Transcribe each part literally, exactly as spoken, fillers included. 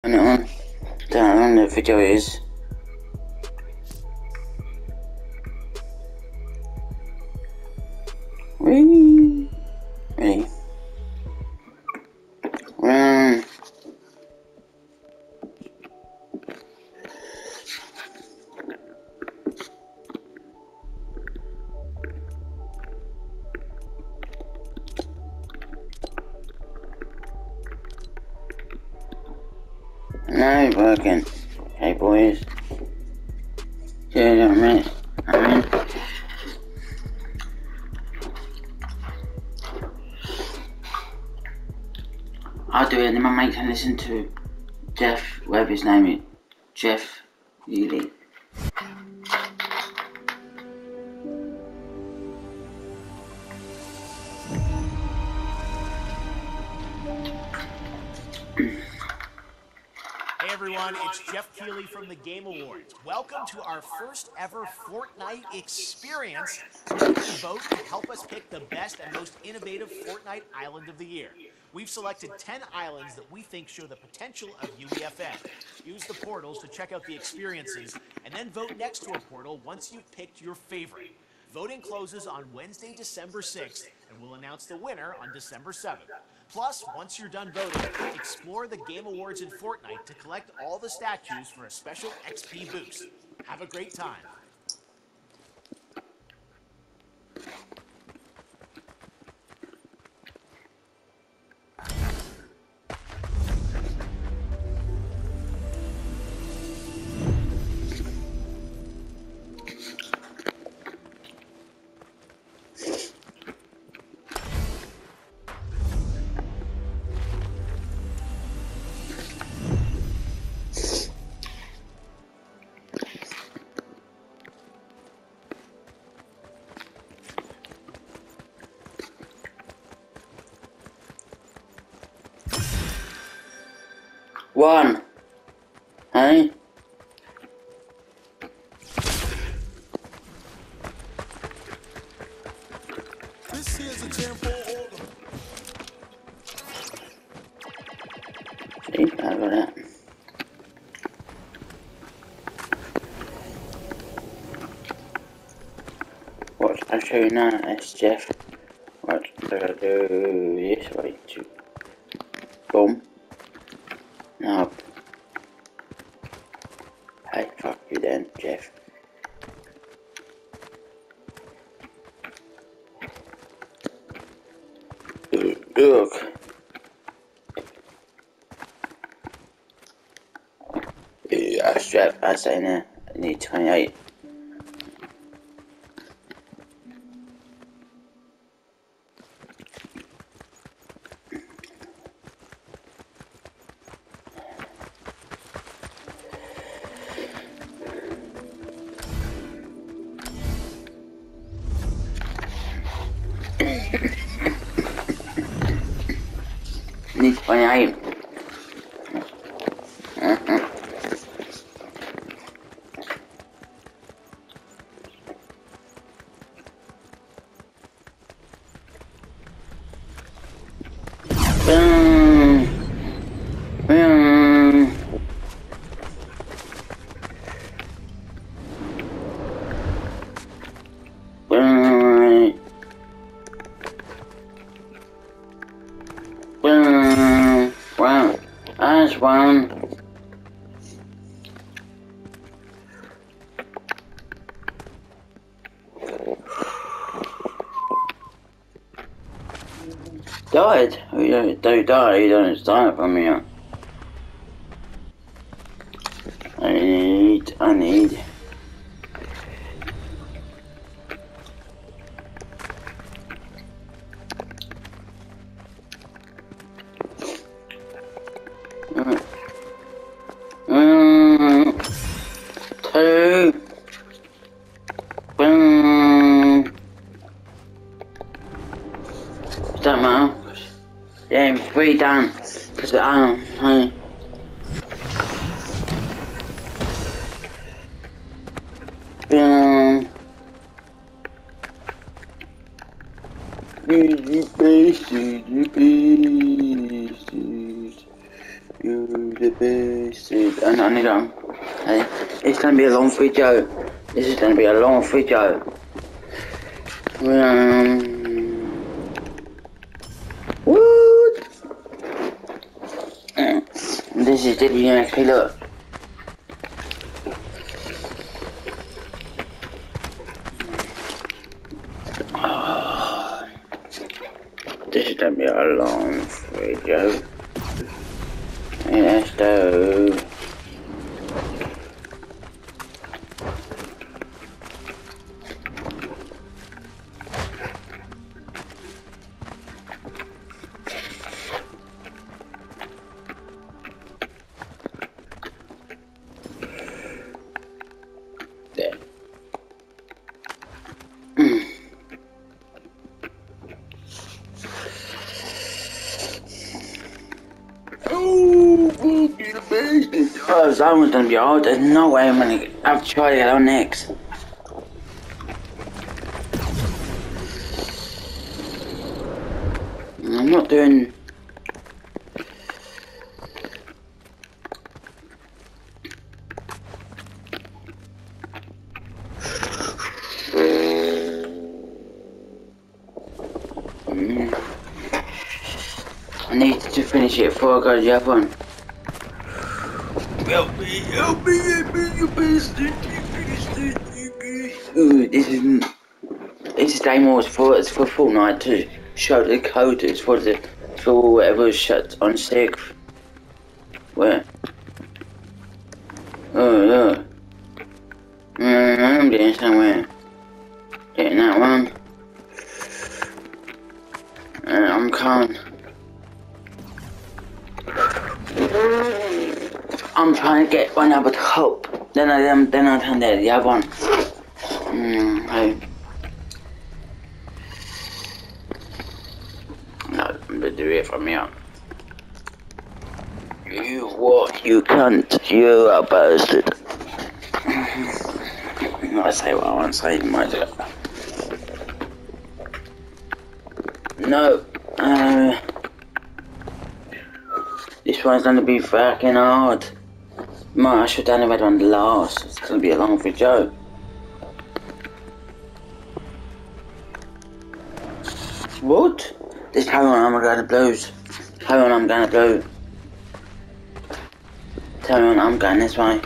Turn it on. Turn it on, the video is. Whee! Ready? Run! Now it's working. Okay, boys. Yeah, I'm in. I'm in. I'll do it and then my mate can listen to Jeff, whatever his name is. Jeff Ely. Hey everyone, it's Jeff Keighley from the Game Awards. Welcome to our first ever Fortnite experience. You can vote to help us pick the best and most innovative Fortnite island of the year. We've selected ten islands that we think show the potential of U E F N. Use the portals to check out the experiences, and then vote next to a portal once you've picked your favorite. Voting closes on Wednesday, December sixth, and we'll announce the winner on December seventh. Plus, once you're done voting, explore the Game Awards in Fortnite to collect all the statues for a special X P boost. Have a great time. One. Hey? This here's a jam for all of them. See, I got that. Watch, I'll show you now, it's Jeff. Watch, I gotta do this way too. Boom. No. Hey, fuck you then, Jeff. Look. Yeah, strap, I say now. I need twenty-eight. Need twenty-eight. Uh-huh. Boom. Boom. Boom. Boom. Wow. That's one. Died? Oh, you don't, don't die, you don't start from here. I need, I need. Mm, two. Boom. Don't matter. Yeah, three done. Cause I don't. I, boom. You're the best. You're the best. You're the best. This is and I need on. Hey, it's gonna be a long video. This is gonna be a long video. Um, what? This is W M X P. Look. Oh, this is gonna be a long video. Let's go. There. Oh, that one's gonna be hard. There's no way I'm gonna have to try to get on next. I'm not doing. I need to finish it before I go to the other one. Help me, help me, help me, you bastard, you bastard. Ooh, this is this is Game Wars for it's for Fortnite to show the code. It's for the for whatever shut on sixth. Where? Oh look. Mm, I'm getting somewhere. Getting that one. Uh, I'm coming. I'm trying to get one other top. Then I then, then I turn there the other one. Mm, hey. No, I'm gonna do it from here. You what? You cunt! You a bastard! I say what I want to say. Might do it. No. Uh, this one's gonna be fucking hard. Man, I should have done it on the last. It's gonna be a long video. What? This carry on, I'm going to blues. Carry on, I'm going to blue. Carry on, I'm going this way.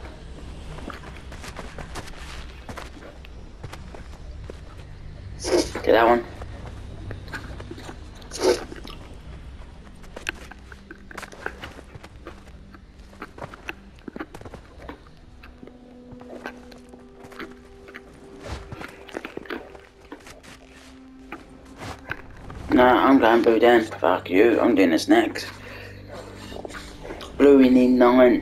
Get that one. No, I'm going blue then. Fuck you, I'm doing this next. Blue, we need nine.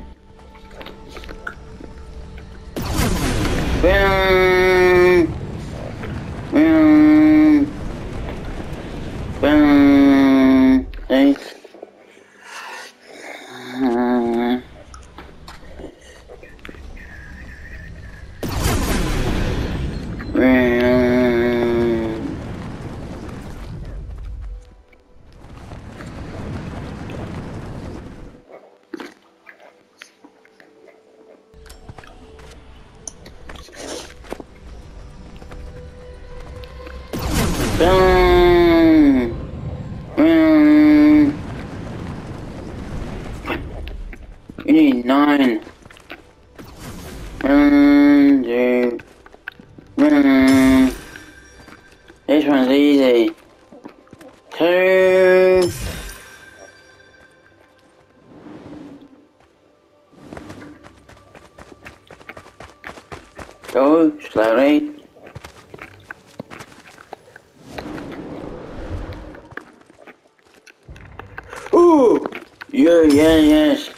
Boom! Boom! Boom! Hey. Uh, Boom! Boom! You need nine. One, two, one. This one's easy. Two. Go slowly. Ooh! Yeah, yeah, yes.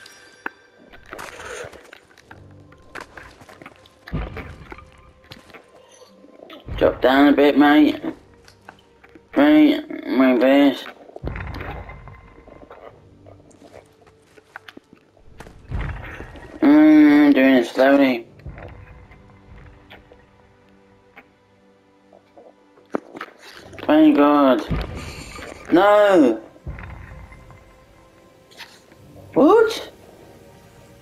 Drop down a bit, mate. Right, my best. Mmm, doing it slowly. Thank God. No! What?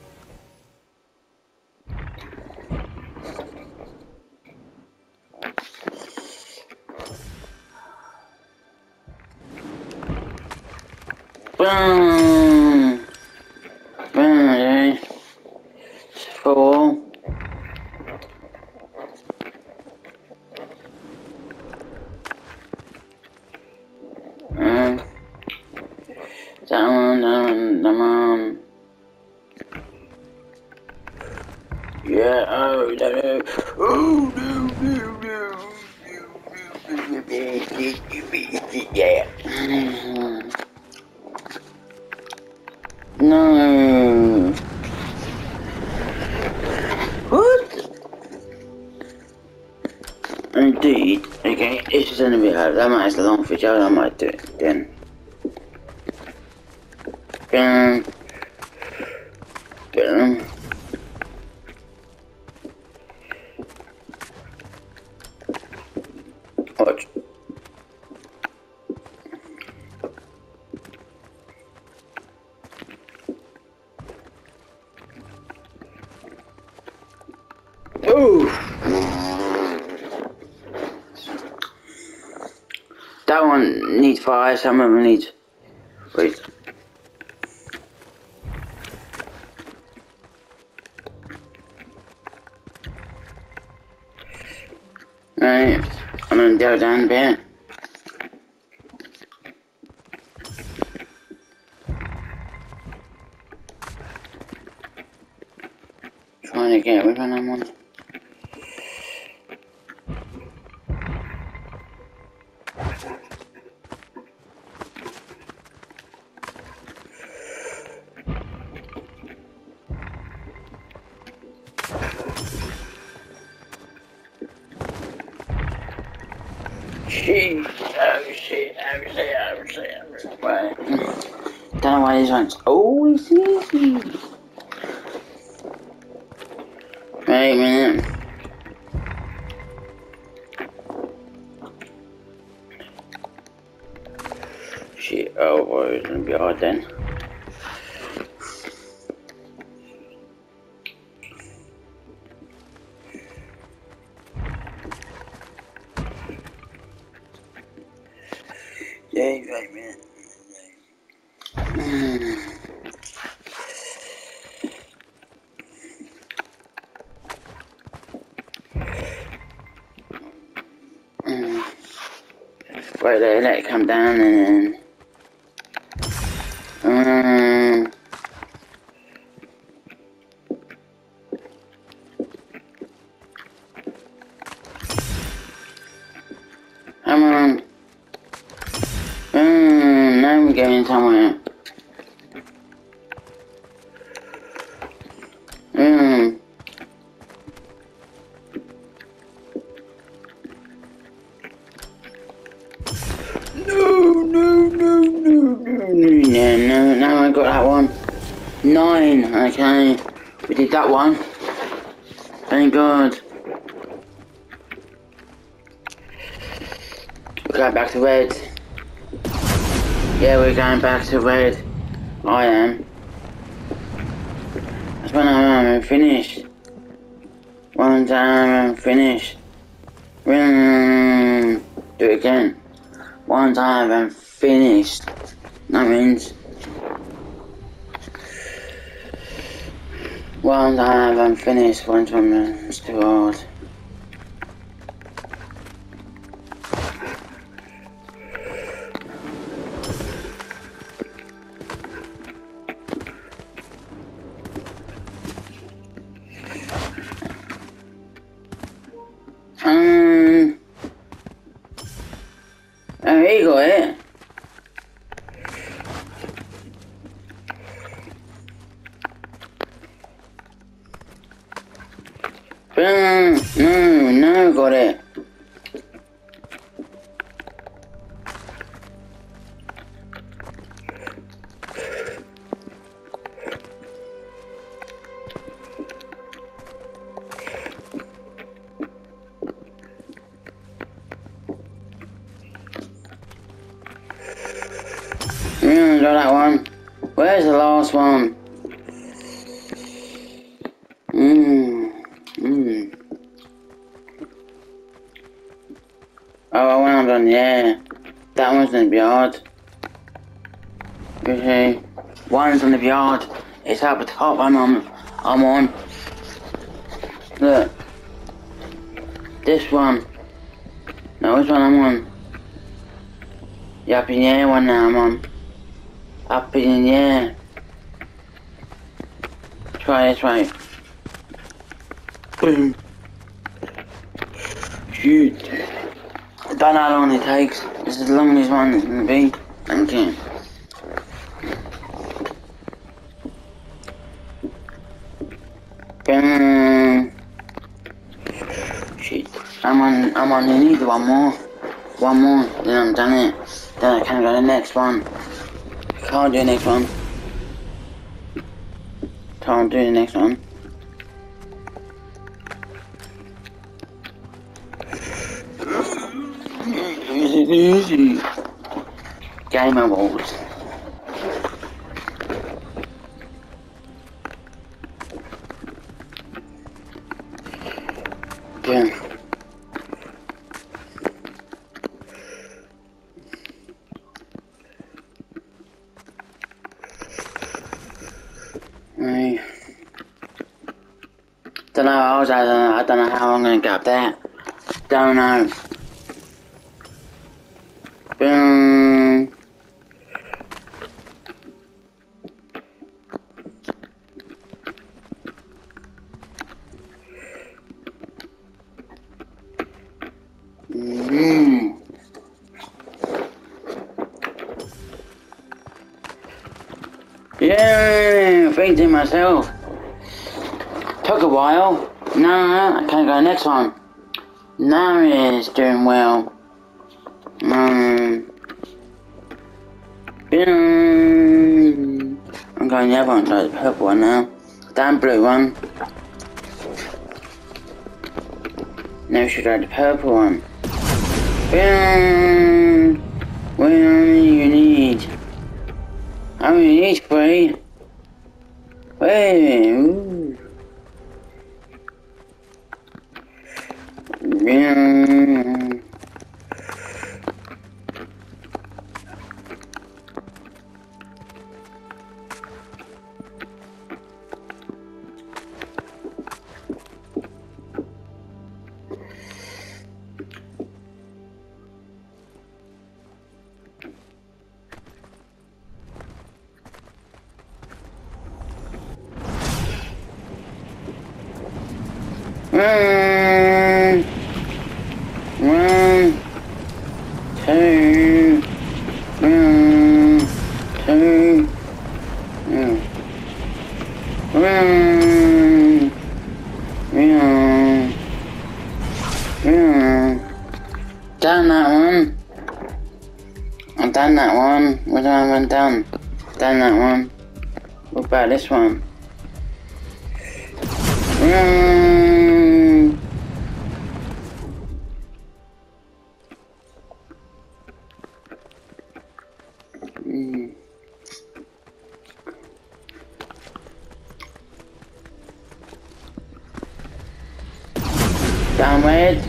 Boom! Boom, okay. Four. Um, that one, that one, that one. Yeah, oh, no, no. Oh, no, no, no. Yeah. No. What? Indeed. Okay, it's just gonna be hard. That might be long for you. I might do it then. Boom. Boom. Watch. Ooh. That one needs fire, some of them need. Wait. Right, I'm gonna go down a bit. Trying to get which one I'm on. Shit, oh shit, oh shit, oh shit, oh shit. Right. Don't know why these ones. Oh, it's easy. Wait a minute. Shit, oh boy, it's gonna be hard then. Yeah, wait a minute. Wait, let, let it come down and then. Um, come on. Um, now we're going somewhere. Um. No, no, no, no, no, no, no, no, I got that one. Nine, okay. We did that one. Thank God. We're going back to red. Yeah, we're going back to red. I am. That's when I'm finished. One time I'm finished. Mm, do it again. One time I'm finished. That means one time I'm finished. One time it's too hard. Um, oh, he got it. Boom! No, no, got it. Mm, got that one. Where's the last one? Mmm. Mmm. Oh, well done, yeah. That one's gonna be hard. You see, one's on the yard. It's up the top. I'm on. I'm on. Look. This one. No, which one I'm on? The up in the air one now I'm on. Up in the air. Try this way. Boom. Shoot. I don't know how long it takes. This is the longest one it's gonna be. Thank you. Boom. Shit. I'm on I'm on the need one more. One more, then I'm done it. Then I can go to the next one. Can't do the next one. Can't do the next one. Easy, easy. Game Awards. Yeah. I don't know. I was. I don't know. I don't know how I'm gonna get up there. Don't know. Boom. Mm. Yeah, thinking myself. Took a while. No, no, I can't go next one. Now it's doing well. Um, boom. I'm going the other one, like the purple one now. Damn blue one. Now we should go the purple one. Boom. What do you need? How many need three? Wait, ooh. Boom. One, one, two, one, two, yeah. One, yeah, yeah. Done that one. I've done that one. What have I haven't done? Done that one. What about this one? Mm. Mm. Done red.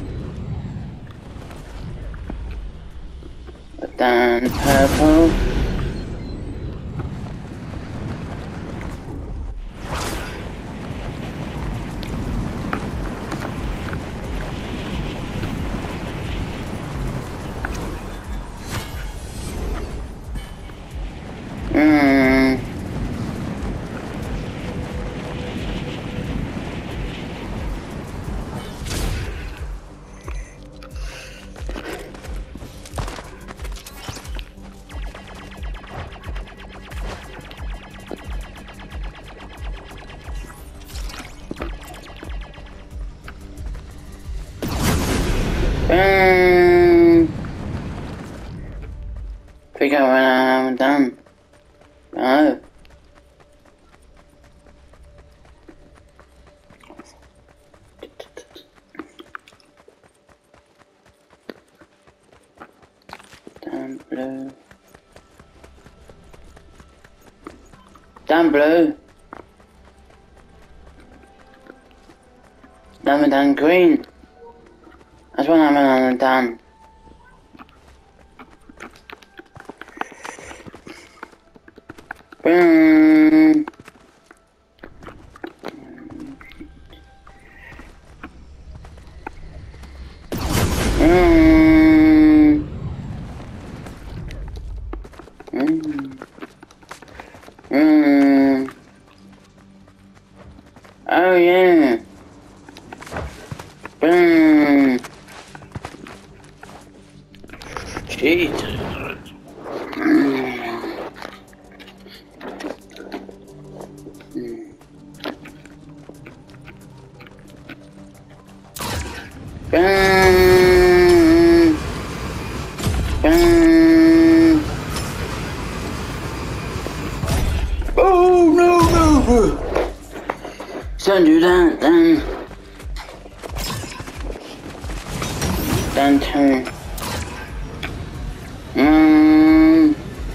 Done purple. Mm. Mm. Figure out what I haven't done. Oh. Damn blue. Damn blue. Damn done green. That's what I haven't done. Oh yeah. Boom. Jesus. Boom. Boom. Oh no no! Don't do that then. Then two. Mm.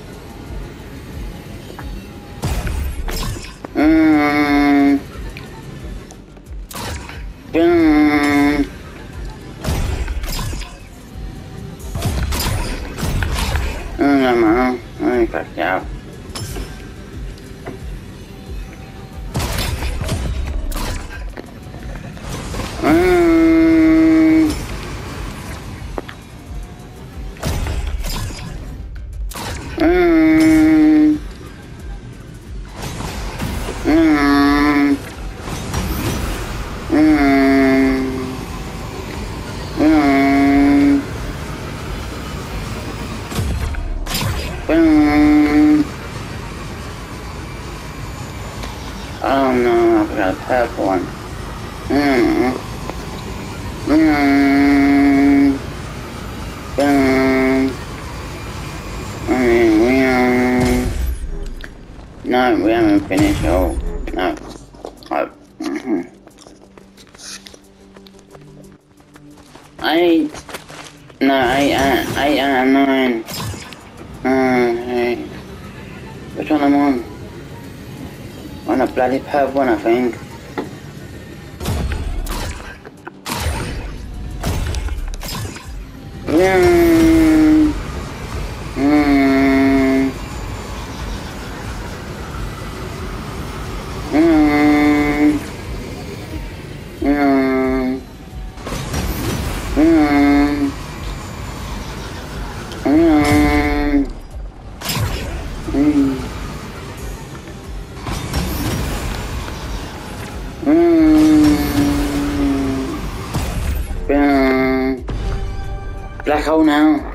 Mm. Boom. Oh no, man. I backed out. Mm. Mm. Mm. Mm. Mm. Boom. Oh no, I forgot a purple one. Mm. Mm. Boom. Mm. No, we haven't finished all. No. Oh. Mm-hmm. Eight. No, eight out, eight out of nine. Okay. Which one am I on? On a bloody purple one, I think. Yeah. Mm. Mm. Mm. Mm. Mm. Mm. Mm. Boom. Black hole now.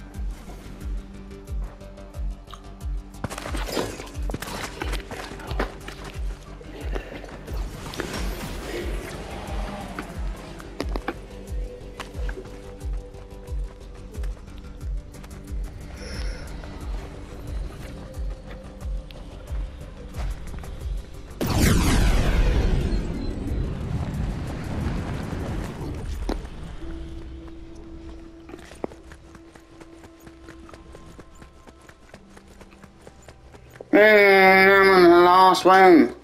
Mm, I'm on the last one.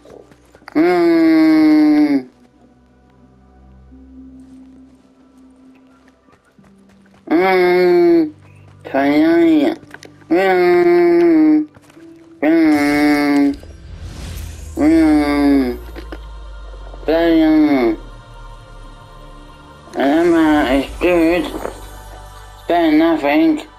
Mm. Mm. twenty-eight. Mm. Mm. Mm. Bloody hell. And that is good. It's better than nothing.